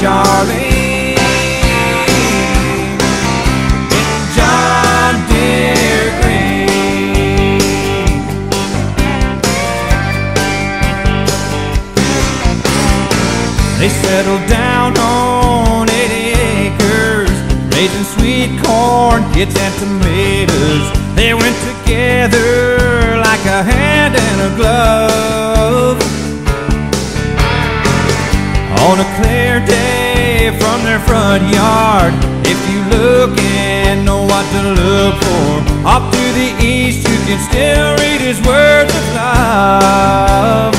Charlene in John Deere Green. They settled down on 80 acres, raising sweet corn, kids and tomatoes. They went together like a hand and a glove. On a clear day from their front yard, if you look and know what to look for, off to the east you can still read his words of love.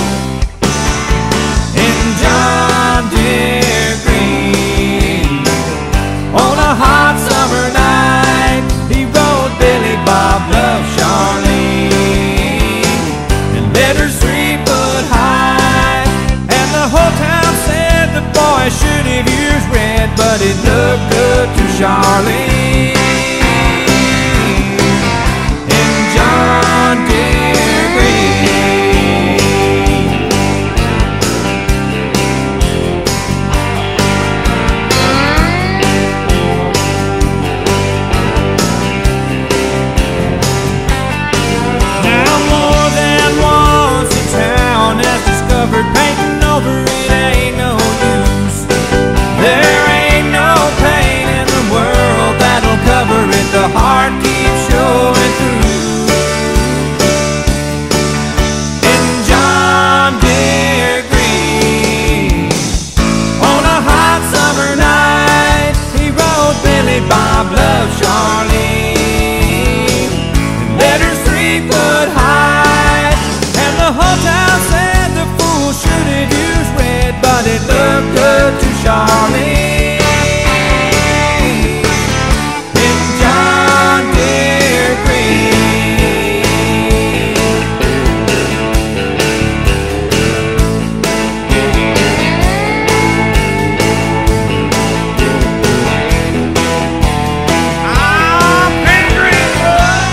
In John Deere Green, on a hot summer night, he wrote Billy Bob Love Charlene in letters 3 foot high, and the whole town said the boy should have used red, but it looked good to Charlene in John Deere Green. Now more than once the town has discovered painting over it ain't no use. There ain't no paint in the world that'll cover it. The heart keeps showing through. In John Deere Green, on a hot summer night, he wrote Billy Bob Love Charlene in letters 3 foot high, and the whole town said the fool should have used red, but it looked good to Charlene in John Deere Green. I'm Greenwood.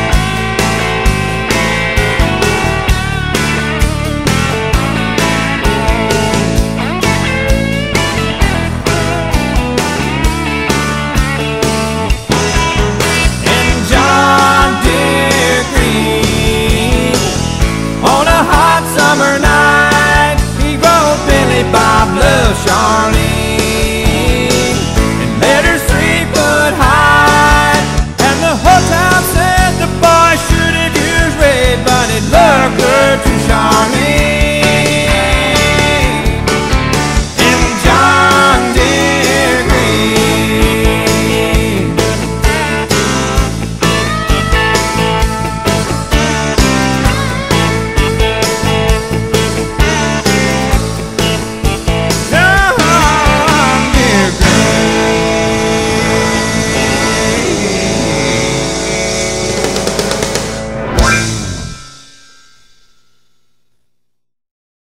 In John Deere Green, on a hot summer night,